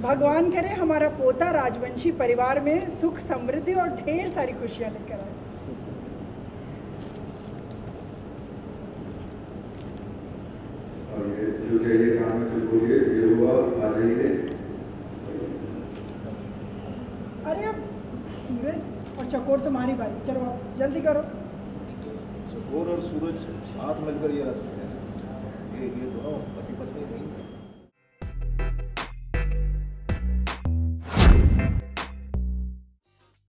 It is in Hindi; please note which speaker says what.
Speaker 1: भगवान करे हमारा पोता राजवंशी परिवार में सुख समृद्धि और ढेर सारी खुशियां लेकर आए।
Speaker 2: और ये जो चाहिए काम में कुछ बोलिए, ये हुआ आ जाइए।
Speaker 1: अरे अब सूरज और चकोर तुम्हारी बारी, चलो आप जल्दी करो।
Speaker 3: चकोर और सूरज साथ मिलकर ये रास्ते कैसे ये दोनों पति पत्नी नहीं।